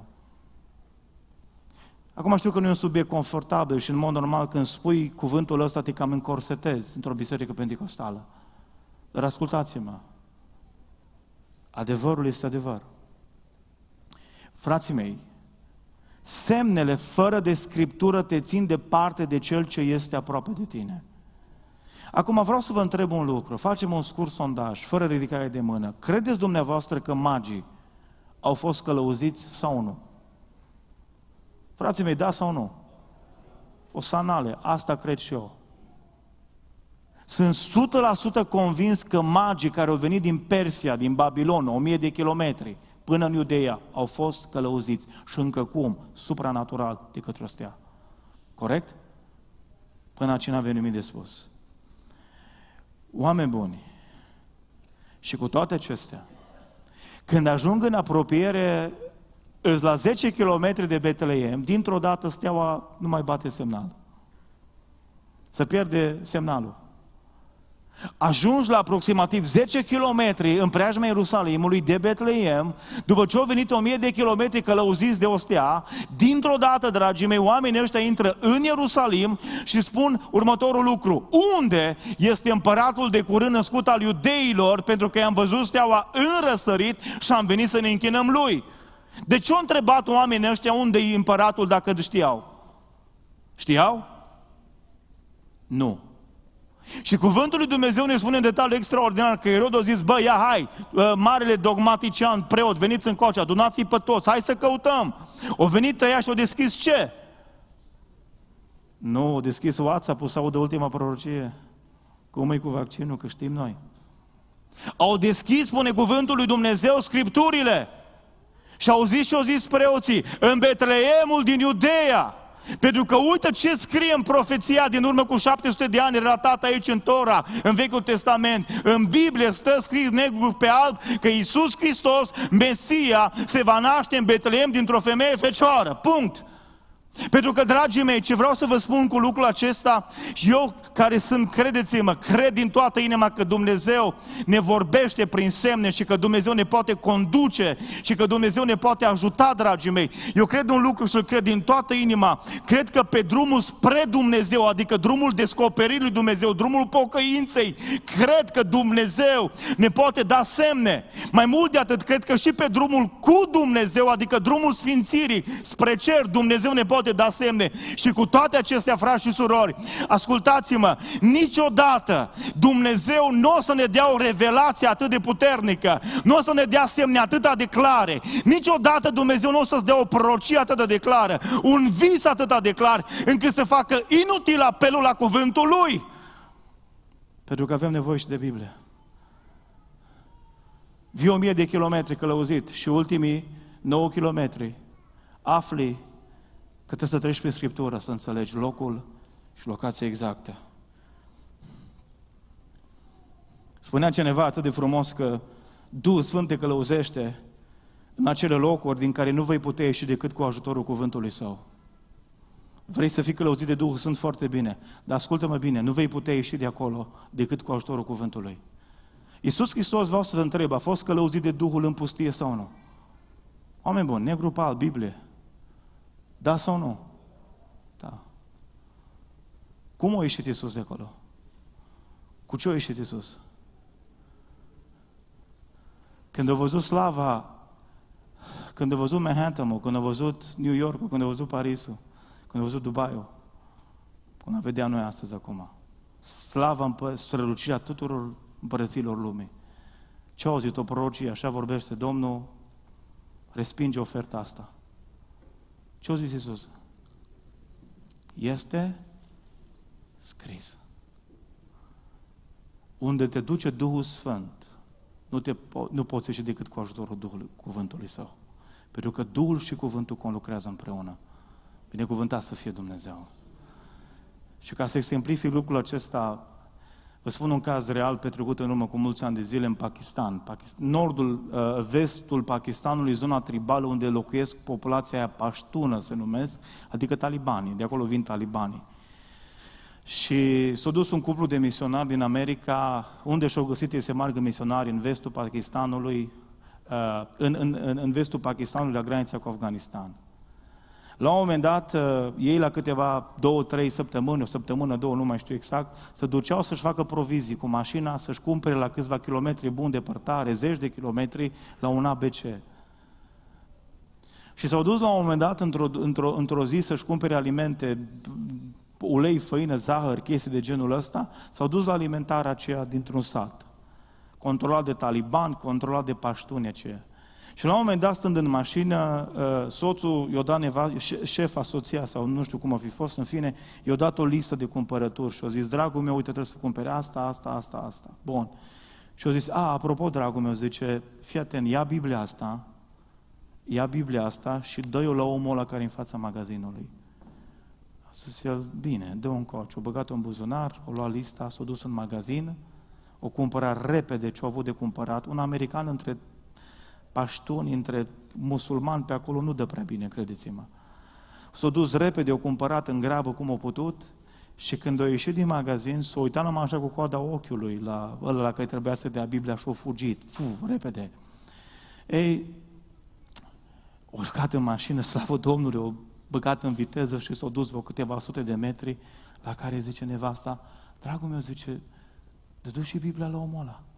Acum știu că nu e un subiect confortabil și în mod normal când spui cuvântul ăsta te cam încorsetezi într-o biserică pentecostală. Dar ascultați-mă, adevărul este adevăr. Frații mei, semnele fără de Scriptură te țin departe de Cel ce este aproape de tine. Acum vreau să vă întreb un lucru, facem un scurt sondaj, fără ridicare de mână. Credeți dumneavoastră că magii au fost călăuziți sau nu? Frații mei, da sau nu? O sanale, asta cred și eu. Sunt 100% convins că magii care au venit din Persia, din Babilon, 1000 de kilometri, până în Iudeea, au fost călăuziți și încă cum? Supranatural de către o stea. Corect? Până aici n-avem nimic de spus. Oameni buni, și cu toate acestea, când ajung în apropiere, îți la 10 km de Betleem, dintr-o dată steaua nu mai bate semnal. Se pierde semnalul. Ajungi la aproximativ 10 km în preajma Ierusalimului de Betleem, după ce au venit 1000 de kilometri călăuziți de o stea, dintr-o dată, dragii mei, oamenii ăștia intră în Ierusalim și spun următorul lucru: unde este împăratul de curând născut al iudeilor, pentru că i-am văzut steaua în răsărit și am venit să ne închinăm lui. De ce au întrebat oamenii ăștia unde e împăratul dacă știau? Știau? Nu. Și cuvântul lui Dumnezeu ne spune în detaliu extraordinar că Irod a zis: bă, ia hai, marele dogmatician, preot, veniți încoace, adunați-i pe toți, hai să căutăm. Au venit ăia și au deschis ce? Nu, au deschis WhatsApp-ul sau de ultima prorocie. Cum e cu vaccinul, că știm noi. Au deschis, spune cuvântul lui Dumnezeu, Scripturile. Și au zis și au zis preoții: în Betleemul din Iudeea. Pentru că uite ce scrie în profeția din urmă cu 700 de ani relatată aici în Tora, în Vechiul Testament. În Biblie stă scris negru pe alb că Iisus Hristos, Mesia, se va naște în Betleem dintr-o femeie fecioară. Punct. Pentru că, dragii mei, ce vreau să vă spun cu lucrul acesta, și eu care sunt, credeți-mă, cred din toată inima că Dumnezeu ne vorbește prin semne și că Dumnezeu ne poate conduce și că Dumnezeu ne poate ajuta, dragii mei. Eu cred un lucru și îl cred din toată inima. Cred că pe drumul spre Dumnezeu, adică drumul descoperirii lui Dumnezeu, drumul pocăinței, cred că Dumnezeu ne poate da semne. Mai mult de atât, cred că și pe drumul cu Dumnezeu, adică drumul sfințirii spre cer, Dumnezeu ne poate da semne. Și cu toate acestea, frați și surori, ascultați-mă, niciodată Dumnezeu nu o să ne dea o revelație atât de puternică, nu o să ne dea semne atât de clare, niciodată Dumnezeu nu o să-ți dea o prorocie atât de clară, un vis atât de clar, încât să facă inutil apelul la cuvântul Lui. Pentru că avem nevoie și de Biblie. Vii 1000 de kilometri călăuzit și ultimii 9 kilometri afli că trebuie să treci pe Scriptură, să înțelegi locul și locația exactă. Spunea cineva atât de frumos că Duhul Sfânt te călăuzește în acele locuri din care nu vei putea ieși decât cu ajutorul cuvântului Său. Vrei să fii călăuzit de Duhul Sfânt, foarte bine, dar ascultă-mă bine, nu vei putea ieși de acolo decât cu ajutorul cuvântului. Iisus Hristos, vreau să vă întreb, a fost călăuzit de Duhul în pustie sau nu? Oameni buni, negru pe alb, Biblie. Da sau nu? Da. Cum a ieșit Iisus de acolo? Cu ce a ieșit Iisus? Când a văzut slava, când a văzut Manhattan-ul, când a văzut New York-ul, când a văzut Parisul, când a văzut Dubai-ul, cum a vedea noi astăzi acum. slava, strălucirea tuturor împărăților lumii. Ce au auzit-o prorocii? Așa vorbește Domnul, respinge oferta asta. Ce au zis Iisus? Este scris. Unde te duce Duhul Sfânt, nu poți ieși decât cu ajutorul Duhului, cuvântului Său. Pentru că Duhul și cuvântul conlucrează împreună. Binecuvântat să fie Dumnezeu. Și ca să exemplific lucrul acesta, vă spun un caz real petrecut în urmă cu mulți ani de zile în Pakistan. Vestul Pakistanului, zona tribală unde locuiesc populația aia paștună, se numesc, adică talibanii, de acolo vin talibanii. Și s-a dus un cuplu de misionari din America, unde și-au găsit ei să meargă misionari în vestul Pakistanului, în vestul Pakistanului, la granița cu Afganistan. La un moment dat, ei la câteva 2-3 săptămâni, o săptămână, 2, nu mai știu exact, se duceau să-și facă provizii cu mașina, să-și cumpere la câțiva kilometri buni departare, zeci de kilometri, la un ABC. Și s-au dus la un moment dat, într-o zi, să-și cumpere alimente, ulei, făină, zahăr, chestii de genul ăsta, s-au dus la alimentarea aceea dintr-un sat. Controlat de talibani, controlat de paștuni aceea. Și la un moment dat, stând în mașină, soțul i-a dat șefa, soția, sau nu știu cum a fi fost, în fine, i-a dat o listă de cumpărături și a zis, dragul meu, uite, trebuie să cumpere asta. Bun. Și a zis, apropo, dragul meu, zice, fii atent, ia Biblia asta și dă-i-o la omul ăla care e în fața magazinului. A zis el, bine, dă-o încoace. O băgat-o în buzunar, o luat lista, s-a dus în magazin, o cumpărat repede ce-a avut de cumpărat. Un american între paștuni, între musulmani pe acolo nu dă prea bine, credeți-mă. S-a dus repede, o cumpărat în grabă cum a putut și când a ieșit din magazin, s-a uitat numai așa cu coada ochiului la ăla la care trebuia să dea Biblia și a fugit. Repede. Ei, a urcat în mașină, slavă Domnului, o băgat în viteză și s-a dus vreo câteva sute de metri, la care zice nevasta, dragul meu, zice, dă și Biblia la omul ăla.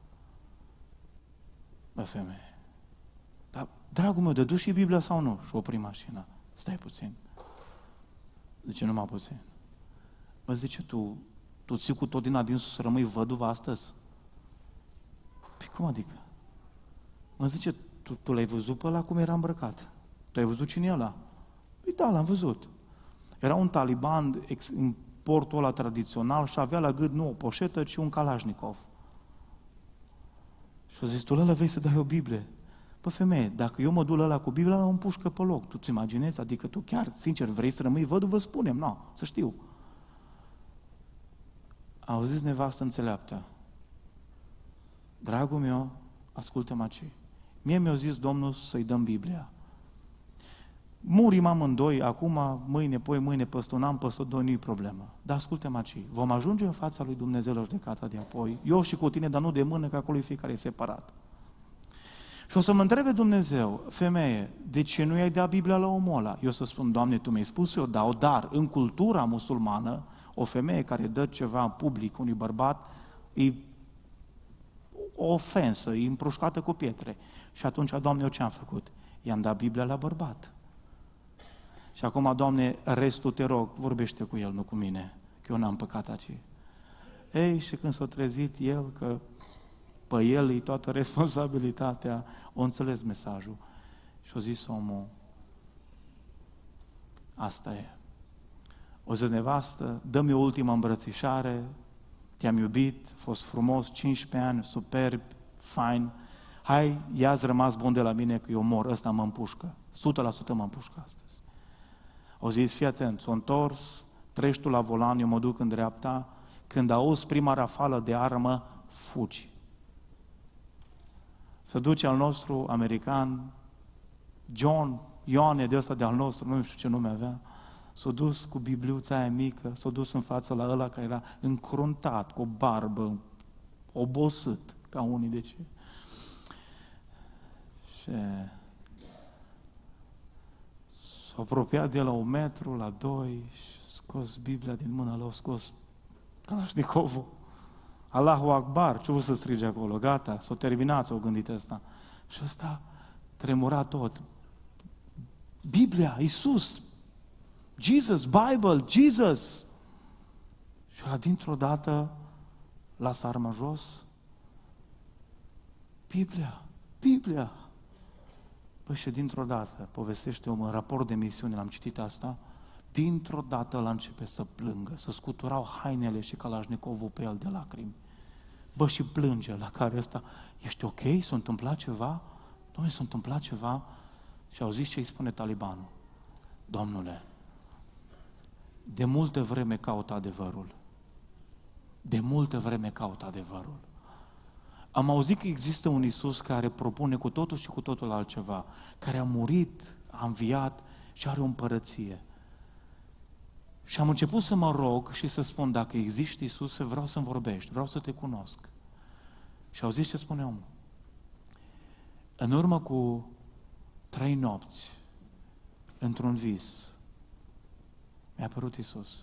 Bă, femeie, dar, dragul meu, dă și Biblia sau nu? Și opri mașina. Stai puțin. Zice, numai puțin. Mă, zice, tu ții cu tot din adinsul să rămâi văduvă astăzi? Păi cum adică? Mă, zice, tu l-ai văzut pe ăla cum era îmbrăcat? Tu ai văzut cine e ăla? Păi da, l-am văzut. Era un taliban în portul ăla tradițional și avea la gât nu o poșetă, ci un Kalashnikov. Și a zis, tu ăla vrei să dai o Biblie? Păi femeie, dacă eu mă duc ăla cu Biblia, mă împușcă pe loc. Tu-ți imaginezi? Adică tu chiar, sincer, vrei să rămâi văduvă? Spune-mi, nu, să știu. Au zis nevastă înțeleaptă, dragul meu, ascultă-mă aici. Mie mi-a zis Domnul să-i dăm Biblia. Murim amândoi, acum, mâine, peste un an, peste 2, nu-i problemă. Dar ascultă-mă aici, vom ajunge în fața lui Dumnezeu la judecata de apoi, eu și cu tine, dar nu de mână, că acolo fiecare e separat. Și o să mă întrebe Dumnezeu, femeie, de ce nu i-ai dat Biblia la omul ăla? Eu să spun, Doamne, Tu mi-ai spus, eu dau, dar în cultura musulmană, o femeie care dă ceva în public unui bărbat, e o ofensă, e împroșcată cu pietre. Și atunci, Doamne, eu ce-am făcut? I-am dat Biblia la bărbat. Și acum, Doamne, restul te rog, vorbește cu el, nu cu mine, că eu n-am păcat aici. Ei, și când s-a trezit el, că pe el e toată responsabilitatea, o înțeles mesajul. Și a zis omul, asta e. O zis, nevastă, dă-mi o ultimă îmbrățișare, te-am iubit, a fost frumos, 15 ani, superb, fain, hai, ia-ți rămas bun de la mine că eu mor, ăsta mă împușcă, 100% mă împușcă astăzi. O zis, fii atent, s-a întors, treci tu la volan, eu mă duc în dreapta, când auzi prima rafală de armă, fugi. Se duce al nostru american, Ioane de ăsta de al nostru, nu știu ce nume avea, s-a dus cu bibliuța aia mică, s-a dus în fața la ăla care era încruntat, cu o barbă, obosit, ca unii de ce. Și s-a apropiat de la 1 metru, la 2, și scos Biblia din mână, l-a scos Kalashnikovul. Allahu Akbar, ce vreau să strige acolo, gata, s-a terminat, s-a gândit ăsta. Și ăsta tremura tot. Biblia, Iisus, Jesus, Bible, Jesus. Și ăla dintr-o dată lasă arma jos. Biblia. Păi și dintr-o dată, povestește omul în raport de misiune, l-am citit asta, dintr-o dată ăla începe să plângă, să scuturau hainele și Kalashnikovul pe el de lacrimi. Bă, și plânge, la care ăsta, ești ok? S-a întâmplat ceva? Dom'le, s-a întâmplat ceva? Și au zis ce îi spune talibanul. Domnule, de multă vreme caut adevărul. De multă vreme caut adevărul. Am auzit că există un Iisus care propune cu totul și cu totul altceva, care a murit, a înviat și are o împărăție. Și am început să mă rog și să spun, dacă există Iisus, vreau să-mi vorbești, vreau să te cunosc. Și au zis ce spune omul. În urmă cu 3 nopți, într-un vis, mi-a apărut Iisus.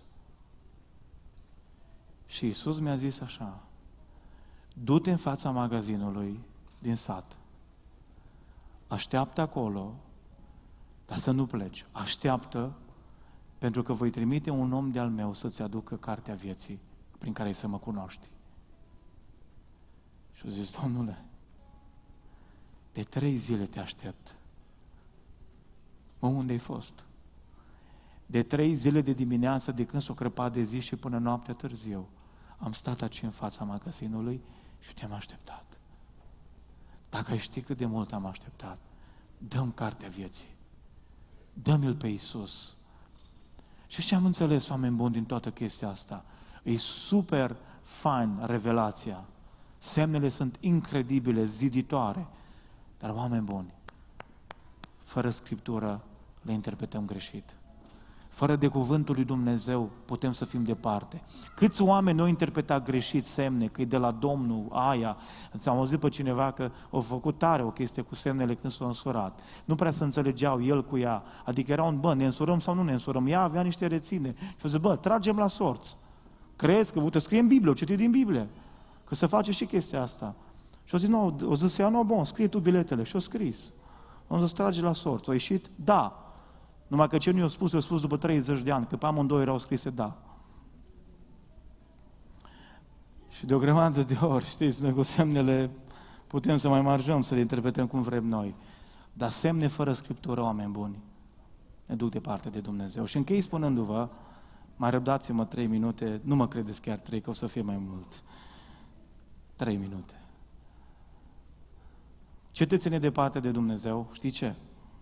Și Iisus mi-a zis așa, du-te în fața magazinului din sat, așteaptă acolo, dar să nu pleci, așteaptă, pentru că voi trimite un om de-al meu să-ți aducă cartea vieții prin care să mă cunoști. Și a zis, Domnule, de 3 zile te aștept. Mă, unde ai fost? De 3 zile de dimineață, de când s-o crăpat de zi și până noaptea târziu, am stat aici în fața magazinului și te-am așteptat. Dacă ai ști cât de mult am așteptat, dă-mi cartea vieții. Dă-mi-l pe Iisus. Și ce am înțeles, oameni buni, din toată chestia asta? E super fain revelația. Semnele sunt incredibile, ziditoare. Dar, oameni buni, fără Scriptură le interpretăm greșit. Fără de cuvântul lui Dumnezeu putem să fim departe. Câți oameni au interpretat greșit semne, că e de la Domnul aia. Am auzit pe cineva că au făcut tare o chestie cu semnele când s-au însurat. Nu prea se înțelegeau el cu ea. Adică era un, ne însurăm sau nu ne însurăm. Ea avea niște reține. Și au zis, tragem la sorți. Crezi că, uite, scrie în Biblie, o citit din Biblie. Că se face și chestia asta. Și au zis, nu, o zis ea, nu, bun, scrie tu biletele. Și au scris. Am zis, trage la sorți. Au ieșit, da. Numai că ce nu i-a spus după 30 de ani, că pe amândoi erau scrise da. Și de o grămadă de ori, știți, noi cu semnele putem să mai marjăm, să le interpretăm cum vrem noi. Dar semne fără Scriptură, oameni buni, ne duc departe de Dumnezeu. Și închei spunându-vă, mai răbdați-mă 3 minute, nu mă credeți chiar 3, că o să fie mai mult. 3 minute. Ce te ține departe de Dumnezeu? Știi ce?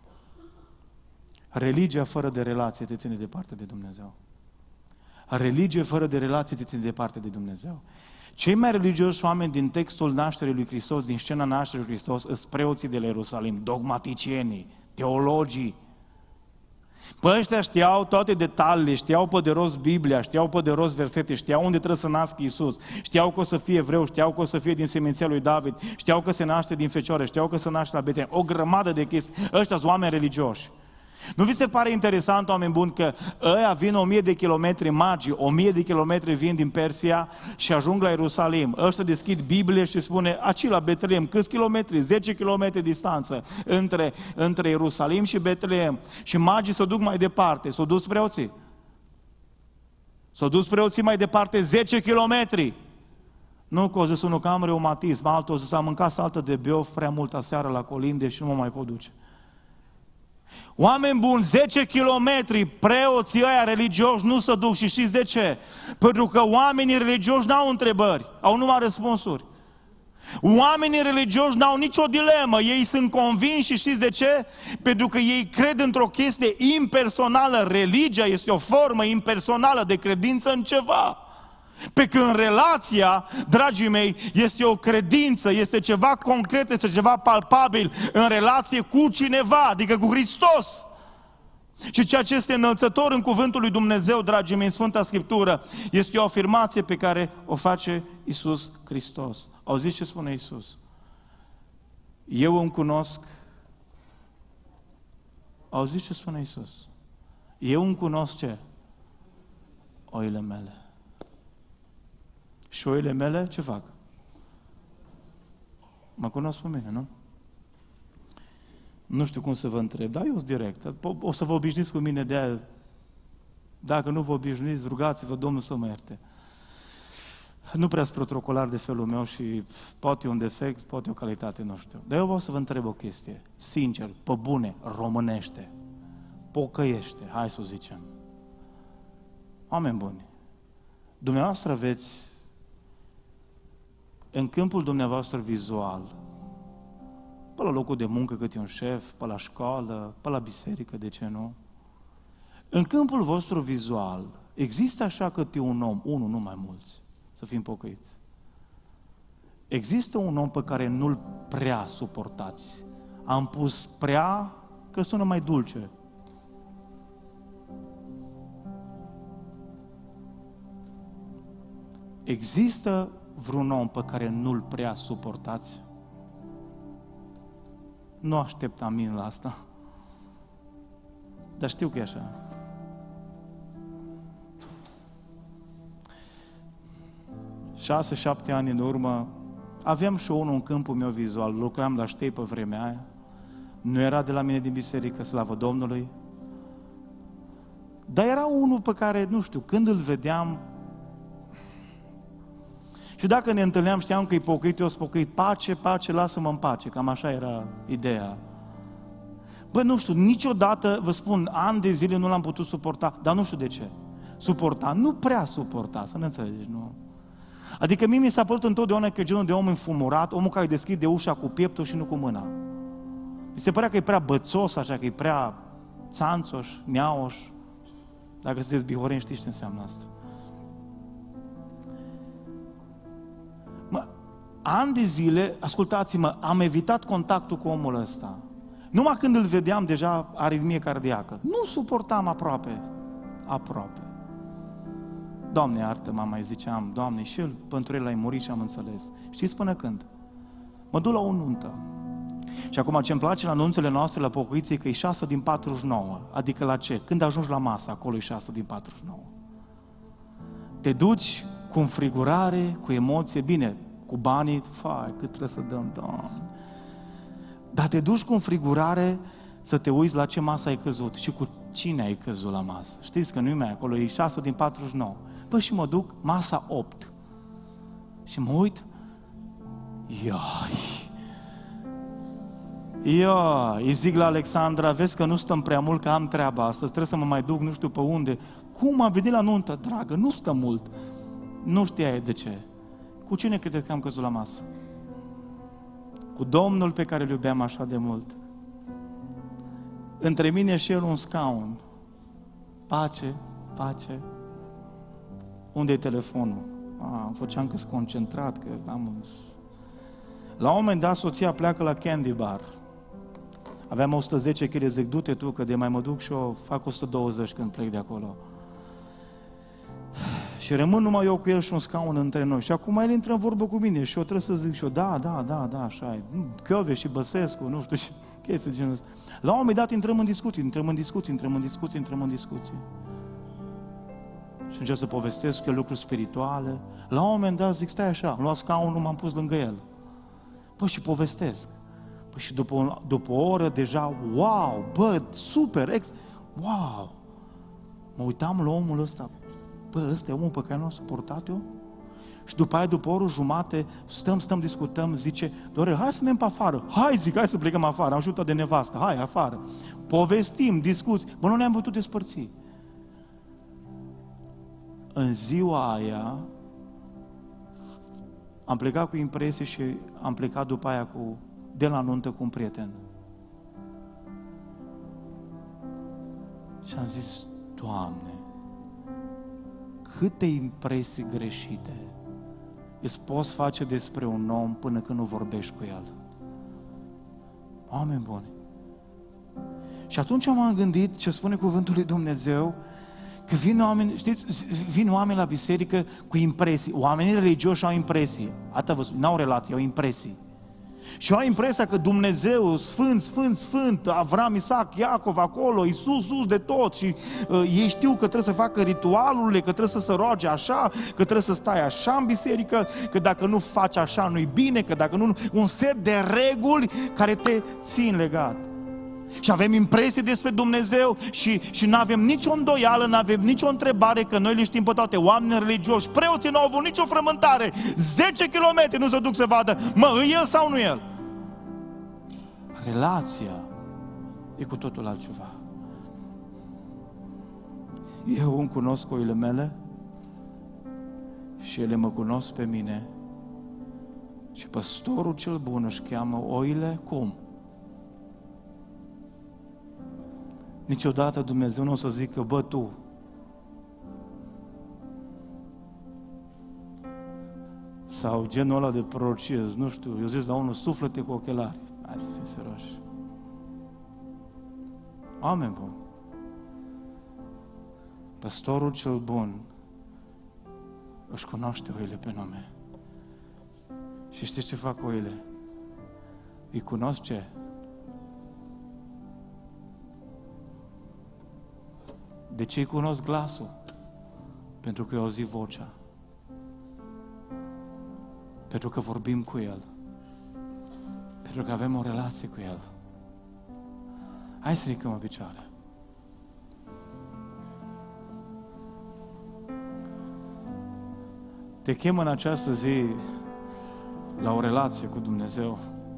Religia fără de relație te ține departe de Dumnezeu. Religia fără de relație te ține departe de Dumnezeu. Cei mai religioși oameni din textul nașterii lui Hristos, din scena nașterii lui Hristos, sunt preoții de la Ierusalim, dogmaticienii, teologii. Pe ăștia știau toate detaliile, știau pe de rost Biblia, știau pe de rost versete, știau unde trebuie să nască Iisus, știau că o să fie evreu, știau că o să fie din seminția lui David, știau că se naște din fecioară, știau că se naște la Betlehem. O grămadă de chestii. Ăștia sunt oameni religioși. Nu vi se pare interesant, oameni buni, că ăia vin 1000 de kilometri magii, 1000 de kilometri vin din Persia și ajung la Ierusalim. Ăștia deschid Biblie și spune, aici la Betlehem, câți kilometri? 10 kilometri distanță între Ierusalim și Betlehem. Și magii se duc mai departe, s-au dus preoții. S-au dus preoții mai departe 10 kilometri. Nu că o zis unul că am reumatism, altul o zis am mâncat saltă de biof prea mult aseară la colinde și nu mă mai pot duce. Oameni buni, 10 kilometri, preoții ăia religioși nu se duc și știți de ce? Pentru că oamenii religioși n-au întrebări, au numai răspunsuri. Oamenii religioși n-au nicio dilemă, ei sunt convinși și știți de ce? Pentru că ei cred într-o chestie impersonală, religia este o formă impersonală de credință în ceva. Pe când relația, dragii mei, este o credință, este ceva concret, este ceva palpabil în relație cu cineva, adică cu Hristos. Și ceea ce este înălțător în cuvântul lui Dumnezeu, dragii mei, în Sfânta Scriptură, este o afirmație pe care o face Iisus Hristos. Auziți ce spune Iisus? Eu îmi cunosc. Auziți ce spune Iisus? Eu îmi cunosc ce? Oile mele. Și oile mele ce fac? Mă cunosc pe mine, nu? Nu știu cum să vă întreb, dar eu sunt direct. O să vă obișnuiți cu mine de aia. Dacă nu vă obișnuiți, rugați-vă Domnul să mă ierte. Nu prea sunt protocolar de felul meu și poate e un defect, poate e o calitate, nu știu. Dar eu vreau să vă întreb o chestie, sincer, pe bune, românește, pocăiește, hai să o zicem. Oameni buni, dumneavoastră aveți în câmpul dumneavoastră vizual, pe la locul de muncă cât e un șef, pe la școală, pe la biserică, de ce nu? În câmpul vostru vizual, există așa cât e un om, unul, nu mai mulți, să fim pocăiți. Există un om pe care nu-l prea suportați. Am pus prea, că sună mai dulce. Există vreun om pe care nu-l prea suportați? Nu aștept amin la asta. Dar știu că e așa. 6-7 ani în urmă, aveam și unul în câmpul meu vizual, lucram la Ștei pe vremea aia, nu era de la mine din biserică, slavă Domnului, dar era unul pe care, nu știu, când îl vedeam, și dacă ne întâlneam, știam că e pocăit, eu sunt pocăit, pace, pace, lasă-mă în pace, cam așa era ideea. Bă, nu știu, niciodată, vă spun, ani de zile nu l-am putut suporta, dar nu știu de ce. Suporta, nu prea suporta, să ne înțelegeți, nu? Adică mie mi s-a părut întotdeauna că genul de om înfumurat, omul care deschide ușa cu pieptul și nu cu mâna. Mi se părea că e prea bățos, așa, că e prea țanțoș, neaoș. Dacă sunteți bihoreni, știți ce înseamnă asta. Ani de zile, ascultați-mă, am evitat contactul cu omul ăsta. Numai când îl vedeam deja aritmie cardiacă. Nu suportam aproape. Doamne, iartă-mă, mai ziceam, Doamne, și el, pentru el ai murit și am înțeles. Știți până când? Mă duc la o nuntă. Și acum ce-mi place la nunțele noastre, la pocăiții, că e 6 din 49. Adică la ce? Când ajungi la masă, acolo e 6 din 49. Te duci cu înfrigurare, cu emoție, bine, cu banii, fai, cât trebuie să dăm, Doamne. Dar te duci cu înfrigurare să te uiți la ce masă ai căzut și cu cine ai căzut la masă. Știți că nu-i mai acolo, e 6 din 49. Păi și mă duc, masa 8. Și mă uit, îi zic la Alexandra, vezi că nu stăm prea mult, că am treaba asta, trebuie să mă mai duc nu știu pe unde. Cum am venit la nuntă, dragă, nu stă mult. Nu știai de ce. Cu cine credeți că am căzut la masă? Cu Domnul pe care îl iubeam așa de mult. Între mine și el un scaun. Pace, pace. Unde e telefonul? Îmi făceam că-s concentrat, că am... La un moment dat, soția pleacă la Candy Bar. Aveam 110 kg, zic, du-te tu, că de mai mă duc și eu fac 120 când plec de acolo. Și rămân numai eu cu el și un scaun între noi. Și acum el intră în vorbă cu mine și eu trebuie să zic și eu, da, așa e. Căve și Băsescu, nu știu, și chestii de genul ăsta. La un moment dat intrăm în discuții. Și încep să povestesc eu lucruri spirituale. La un moment dat zic, stai așa, am luat scaunul, m-am pus lângă el. Păi și povestesc. Păi și după o oră deja, wow, bă, super, wow. Mă uitam la omul ăsta, bă, ăsta e omul pe care nu l-am suportat eu? Și după aia, după o oră jumate, stăm, discutăm, zice, Dorel, hai să mergem pe afară. Hai să plecăm afară, am știut de nevastă, hai, afară. Povestim, discuți, bă, nu ne-am putut despărți. În ziua aia, am plecat cu impresii și am plecat după aia de la nuntă cu un prieten. Și am zis, Doamne, câte impresii greșite îți poți face despre un om până când nu vorbești cu el. Oameni buni. Și atunci m-am gândit ce spune cuvântul lui Dumnezeu, că vin oameni, știți, vin oameni la biserică cu impresii. Oamenii religioși au impresii. Atât vă spun, n-au relații, au impresii. Și au impresia că Dumnezeu, Sfânt, Avram, Isaac, Iacov, acolo, Iisus, sus de tot. Și ei știu că trebuie să facă ritualurile, că trebuie să se roage așa, că trebuie să stai așa în biserică, că dacă nu faci așa nu-i bine, că dacă nu... Un set de reguli care te țin legat. Și avem impresii despre Dumnezeu și nu avem nicio îndoială, nu avem nicio întrebare că noi le știm pe toate. Oameni religioși, preoții nu au avut nicio frământare. 10 kilometri nu se duc să vadă, e el sau nu el? Relația e cu totul altceva. Eu îmi cunosc oile mele și ele mă cunosc pe mine. Și păstorul cel bun își cheamă oile cum? Niciodată Dumnezeu nu o să zică, tu. Sau genul ăla de prorocie, nu știu, eu zic la unul, suflete cu ochelari. Hai să fim serioși. Oameni buni. Păstorul cel bun își cunoaște oile pe nume. Și știți ce fac oile? Îi cunosc ce? De ce îi cunosc glasul? Pentru că îi auzi vocea. Pentru că vorbim cu El. Pentru că avem o relație cu El. Hai să ridicăm în picioare. Te chem în această zi la o relație cu Dumnezeu.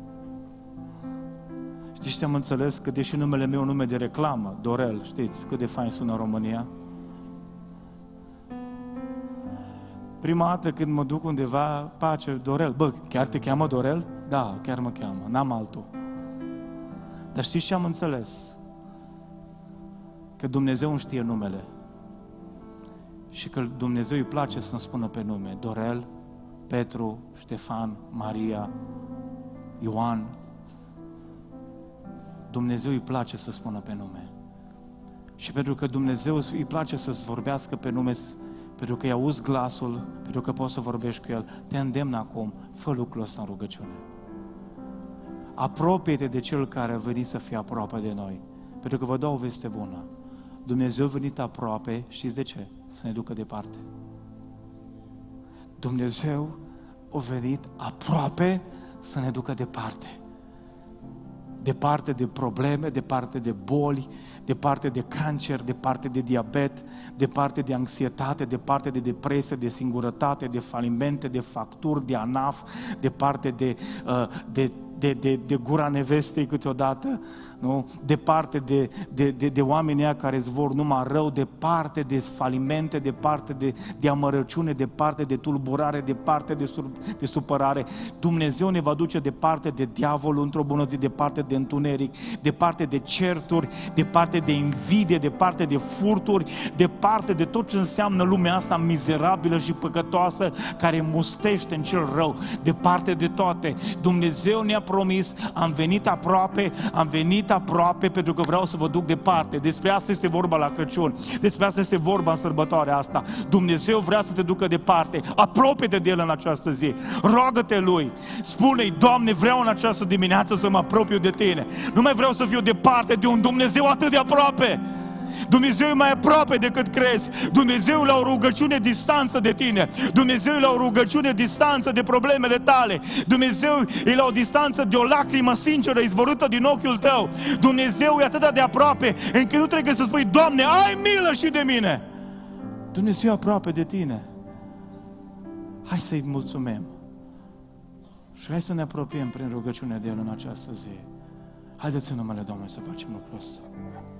Știți ce am înțeles? Că deși numele meu e un nume de reclamă, Dorel, știți cât de fain sună în România? Prima dată când mă duc undeva, pace, Dorel. Chiar te cheamă Dorel? Da, chiar mă cheamă, n-am altul. Dar știți ce am înțeles? Că Dumnezeu îmi știe numele. Și că Dumnezeu îi place să-mi spună pe nume. Dorel, Petru, Ștefan, Maria, Ioan. Dumnezeu îi place să spună pe nume. Și pentru că Dumnezeu îi place să-ți vorbească pe nume, pentru că îi auzi glasul, pentru că poți să vorbești cu El, te îndemn acum, fă lucrul ăsta în rugăciune. Apropie-te de Cel care a venit să fie aproape de noi. Pentru că vă dau o veste bună. Dumnezeu a venit aproape, știți de ce? Să ne ducă departe. Dumnezeu a venit aproape să ne ducă departe. Departe de probleme, departe de boli, departe de cancer, departe de diabet, departe de anxietate, departe de depresie, de singurătate, de falimente, de facturi, de ANAF, departe de gura nevestei câteodată, nu? Departe de oamenii ăia care îți vor numai rău, departe de falimente, departe de amărăciune, departe de tulburare, departe de supărare. Dumnezeu ne va duce departe de diavolul într-o bună zi, departe de întuneric, departe de certuri, departe de invidie, departe de furturi, departe de tot ce înseamnă lumea asta mizerabilă și păcătoasă care mustește în cel rău, departe de toate. Dumnezeu ne-a promis, am venit aproape pentru că vreau să vă duc departe. Despre asta este vorba la Crăciun. Despre asta este vorba în sărbătoarea asta. Dumnezeu vrea să te ducă departe. Apropie-te de El în această zi. Roagă-te Lui. Spune-i, Doamne, vreau în această dimineață să mă apropiu de Tine. Nu mai vreau să fiu departe de un Dumnezeu atât de aproape. Dumnezeu e mai aproape decât crezi. Dumnezeu e la o rugăciune distanță de tine. Dumnezeu e la o rugăciune distanță de problemele tale. Dumnezeu e la o distanță de o lacrimă sinceră izvorâtă din ochiul tău. Dumnezeu e atât de aproape încât nu trebuie să spui, Doamne, ai milă și de mine. Dumnezeu e aproape de tine. Hai să-i mulțumim. Și hai să ne apropiem prin rugăciune de El în această zi. Haideți în numele Domnului să facem lucrul ăsta.